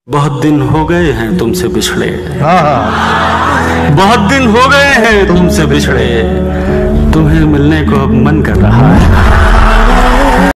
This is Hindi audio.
बहुत दिन हो गए हैं तुमसे बिछड़े। हाँ। बहुत दिन हो गए हैं तुमसे बिछड़े। तुम्हें मिलने को अब मन कर रहा है।